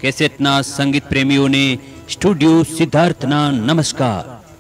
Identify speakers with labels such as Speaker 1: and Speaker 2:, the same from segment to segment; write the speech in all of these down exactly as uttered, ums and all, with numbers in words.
Speaker 1: કેસેટના સંગીત પ્રેમીઓને સ્ટુડિયો સિદ્ધાર્થના નમસ્કાર।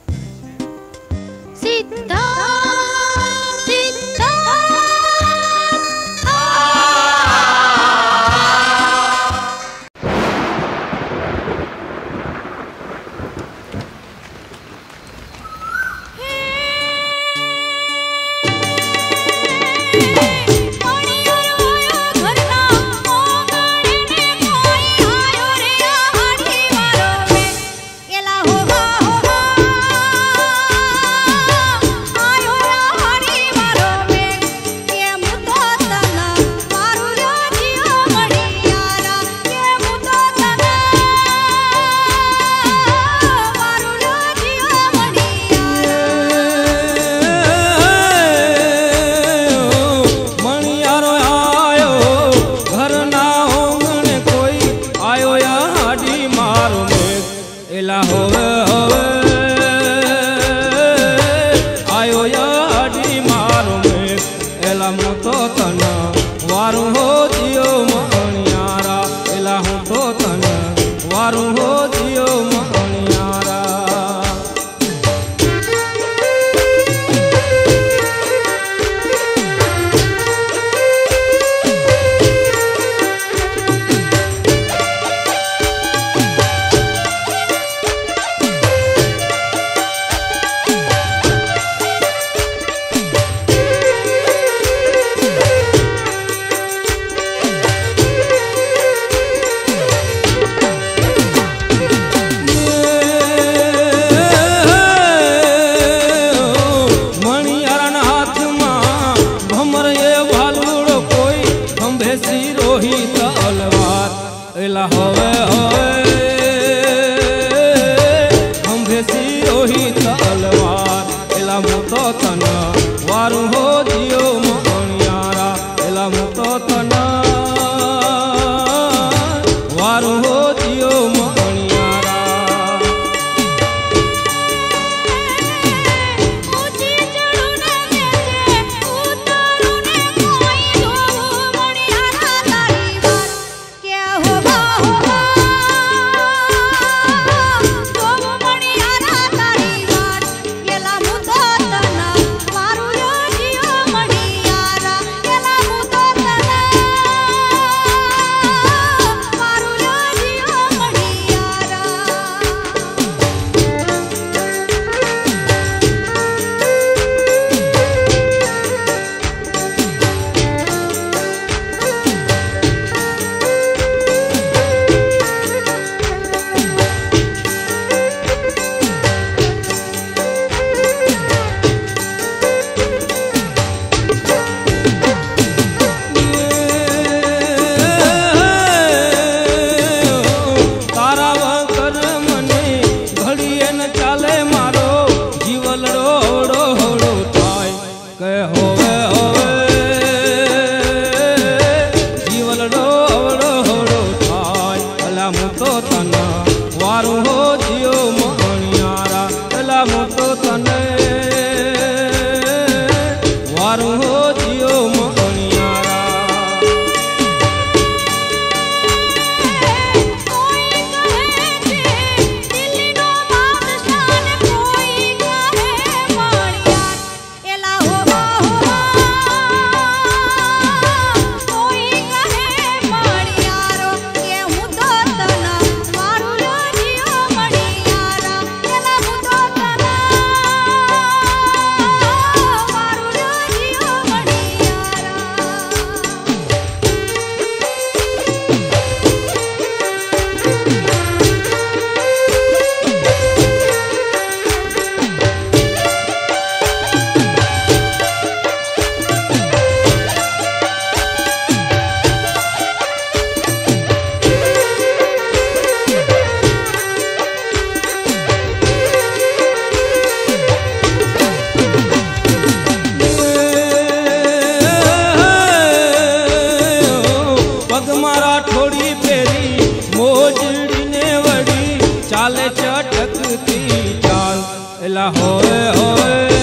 Speaker 2: एला होए होए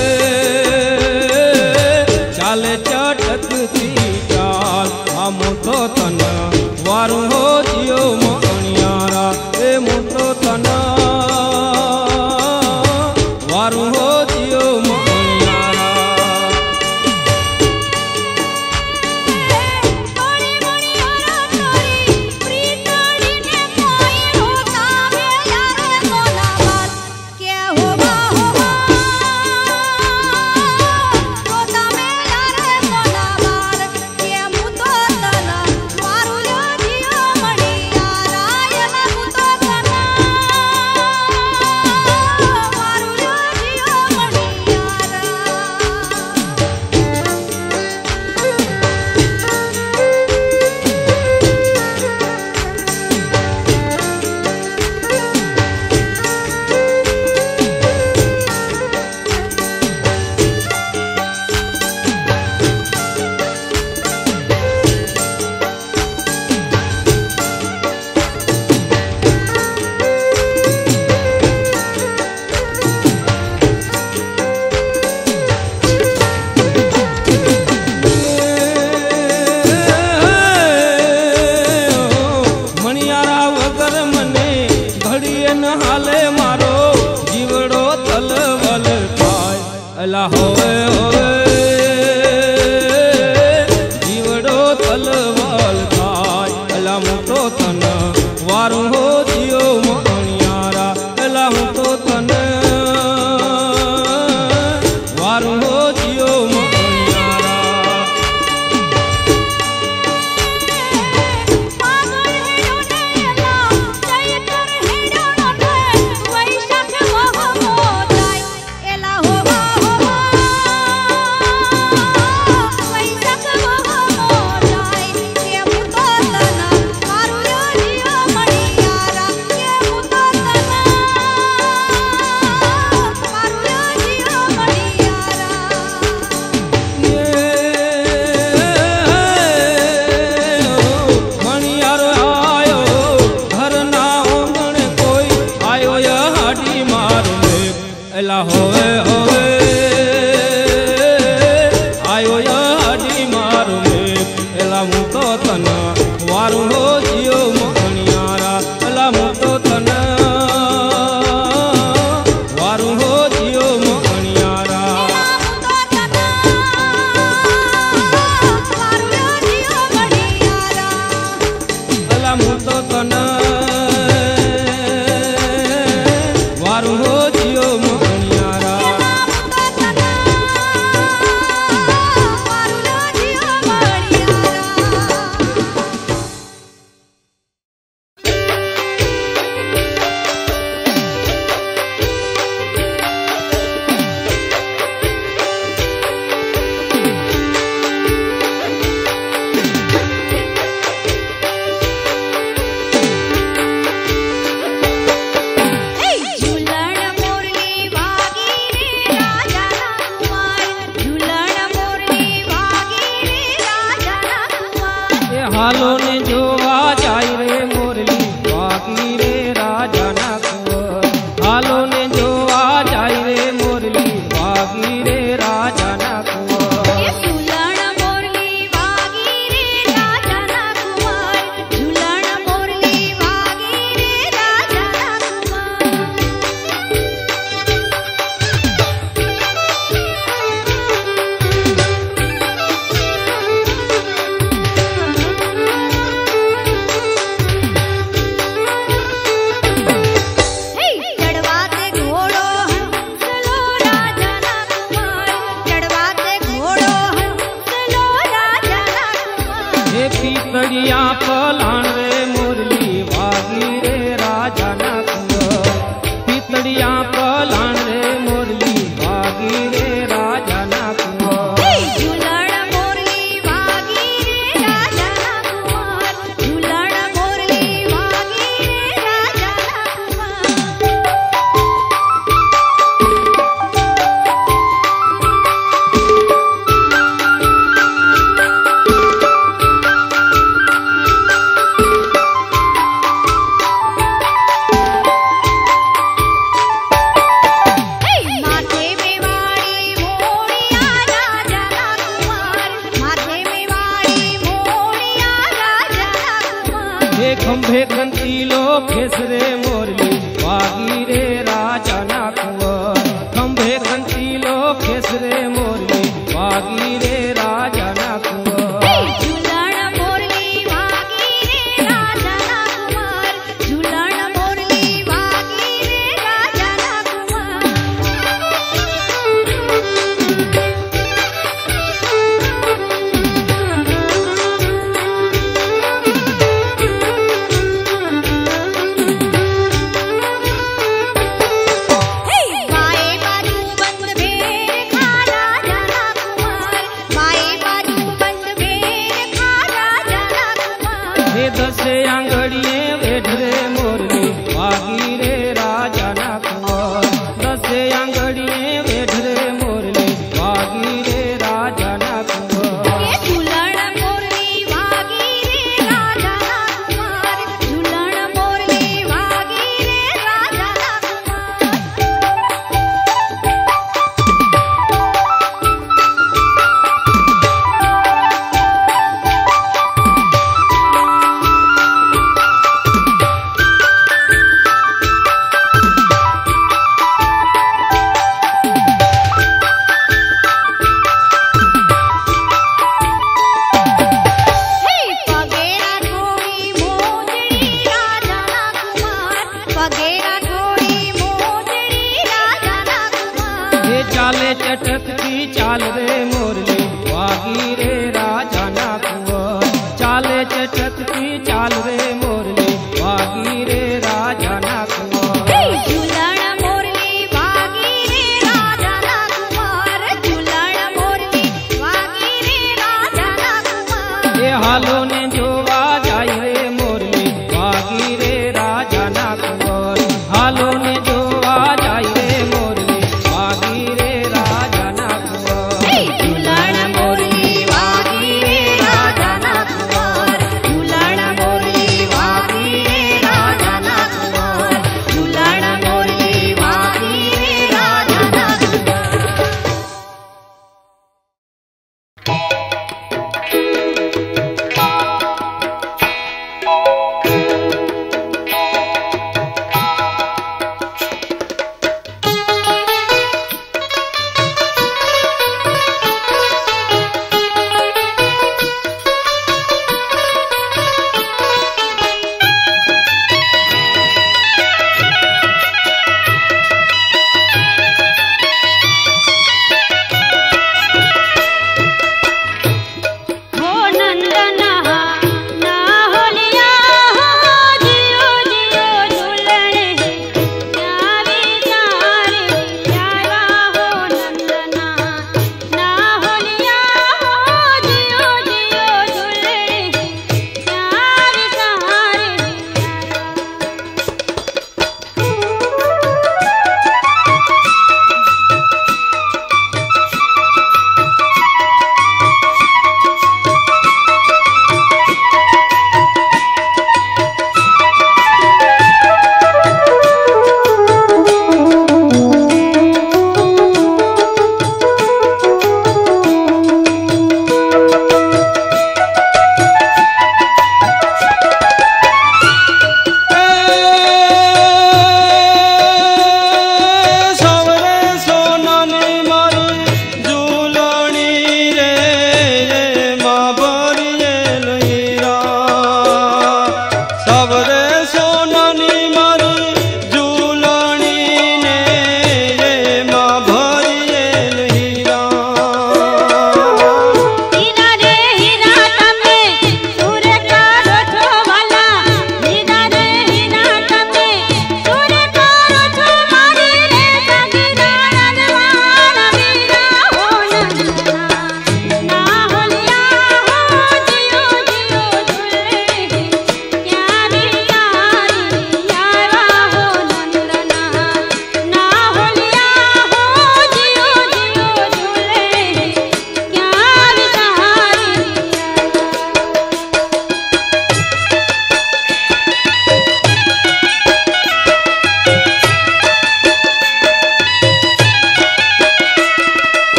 Speaker 2: चाले चटकती चाल हम तो तन वारू हो जियो मोनिया एला होए होए जीवड़ो तलवाल थाय एला हूँ तो तन वारू हो जियो मणियारा एला हूँ तो तन वारू हो जियो मणियारा एला होए होए आयो याडी मारू में एला हूँ तो तन वारू हो जियो मणियारा एला हूँ तो तन वारू हो जियो मणियारा एला हूँ तो तन वारू हो जियो हालो ने जोवा जाय रे मोरली वागी रे राजा ना कुंवर हालो ने जोवा जाय रे मोरली वागी रे राजा ना कुंवर
Speaker 3: झूलण मोरली वागी रे राजा ना कुंवर झूलण मोरली वागी रे राजा ना
Speaker 2: पीतड़िया पलाण रे मोरली वागी रे राजा ना कुंवर पीतड़िया पलाण रे मोरली वागी रे राजा ना कुंवर
Speaker 3: झूलण मोरली वागी रे राजा ना कुंवर झूलण मोरली वागी रे राजा ना
Speaker 2: खंभे कंतीलो खेसरे मोरली वागी रे राजा ना कुंवर खंभे कंतीलो खेसरे मोरली वागी रे राजा ना कुंवर
Speaker 3: झूलण मोरली वागी रे राजा ना कुंवर झूलण मोरली वागी रे राजा ना
Speaker 2: दसे आंगड़िए बैठ रे मोरली वागी रे राजा ना कुंवर दसे आंगड़िए बैठ रे मोरली वागी रे राजा ना कुंवर
Speaker 3: झूलण मोरली वागी रे राजा ना कुंवर झूलण मोरली वागी रे राजा ना कुंवर
Speaker 2: चटकती चाल रे मोरली वागी रे राजा ना कुंवर, चाले चटकती चाल रे